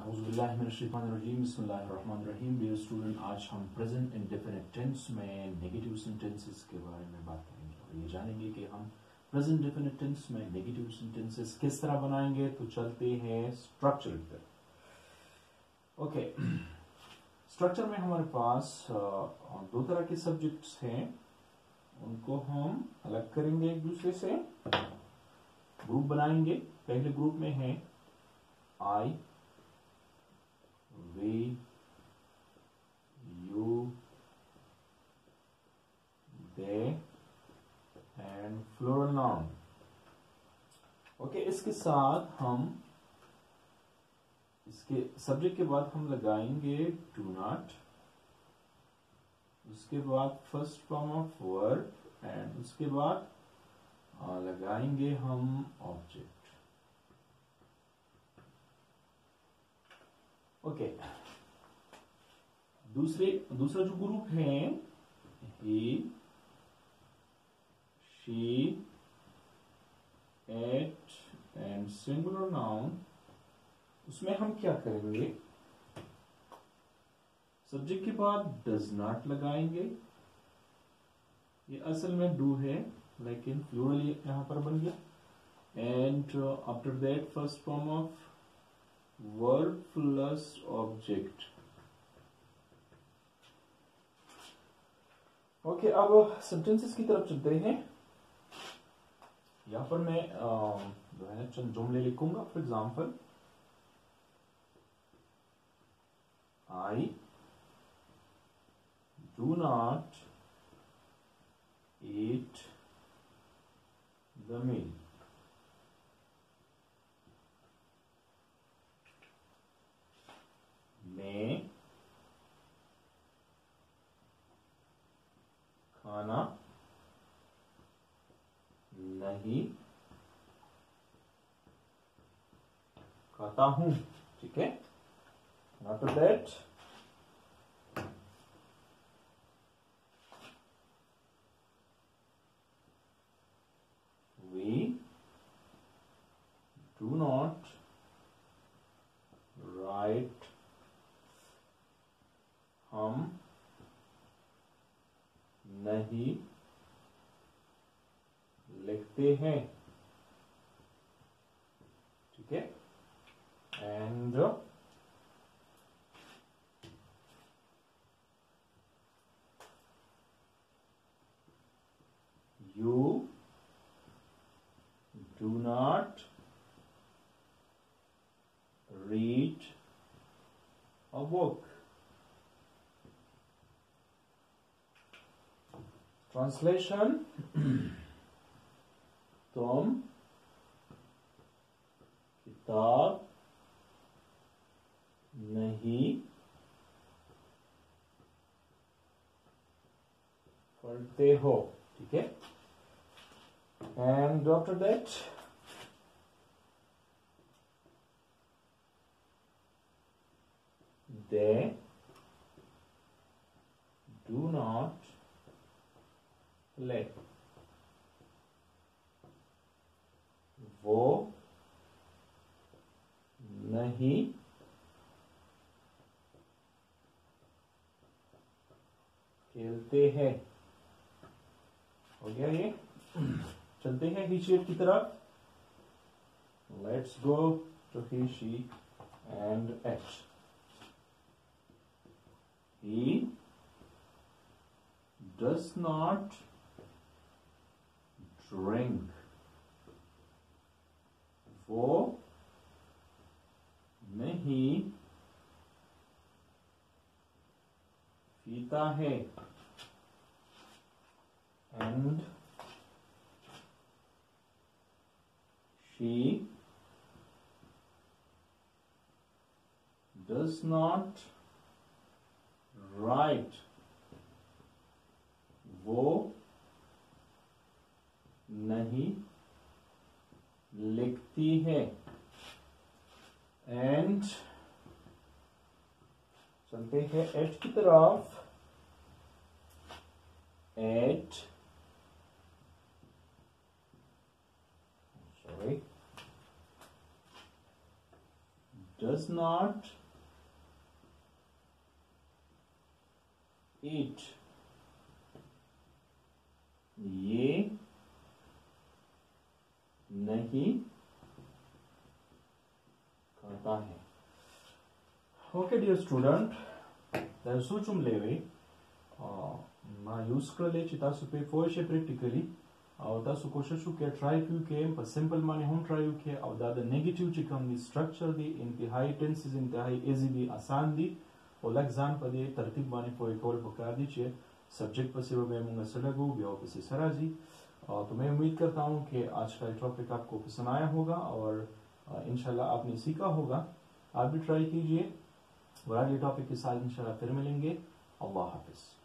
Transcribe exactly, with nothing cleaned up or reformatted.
बिस्मिल्लाहिर्रहमानिर्रहीम। Dear student, आज हम प्रेजेंट इंडेफिनिट टेंस में नेगेटिव सेंटेंसेस के बारे में बात करेंगे और ये जानेंगे कि हम प्रेजेंट इंडेफिनिट टेंस में नेगेटिव सेंटेंसेस किस तरह बनाएंगे। तो चलते हैं स्ट्रक्चर पर। ओके, स्ट्रक्चर में हमारे पास दो तरह के सब्जेक्ट्स हैं, उनको हम अलग करेंगे एक दूसरे से, ग्रुप बनाएंगे। पहले ग्रुप में है I, we, you, they and plural noun। Okay, इसके साथ हम इसके सब्जेक्ट के बाद हम लगाएंगे डू नॉट, उसके बाद first form of verb and उसके बाद लगाएंगे हम ऑब्जेक्ट। Okay okay. दूसरे दूसरा जो ग्रुप है he, she, it and singular noun, उसमें हम क्या करेंगे, सब्जेक्ट के बाद डज नॉट लगाएंगे। ये असल में डू है लेकिन प्लूरल यहां पर बन गया। And after that first form of verb plus object. Okay, अब सेंटेंसेस की तरफ चलते हैं। यहां पर मैं जो है चंद जुमले लिखूंगा। For example, I do not eat the meal. मैं खाना नहीं खाता हूं। ठीक है, after that we do not write, हम नहीं लिखते हैं। ठीक है, and you do not read a book. Translation, तुम किताब नहीं पढ़ते हो। ठीक है, and after that they do not play, वो नहीं खेलते हैं। हो गया ये। चलते हैं ही शी की तरफ। Let's go to he she and it. He does not drink, वो नहीं पीता है। And she does not write, वो नहीं लिखती है। एंड चलते हैं एट की तरफ। It, sorry, does not eat, ये नहीं खाता है। ओके डियर स्टूडेंट, सो जुमले मां यूज कर ले तासु पे फोशे प्रैक्टिकली और तासु कोशिश के ट्राई क्यों के पर सिंपल माने हम ट्राई के और दा द नेगेटिव चिकम दी स्ट्रक्चर दी इंतहाई टेंसेस इंतहाई इजी दी आसान दी और एग्जाम पर दे तरतीब माने कोई टोल बका दी छे सब्जेक्ट पर से वो मैं मुंगा सड़गो बियो पे से सराजी। और तो मैं उम्मीद करता हूं कि आज का टॉपिक आपको पसंद आया होगा और इंशाल्लाह आपने सीखा होगा। आप भी ट्राई कीजिए और अगले टॉपिक के साथ इंशाल्लाह फिर मिलेंगे। अल्लाह हाफिज।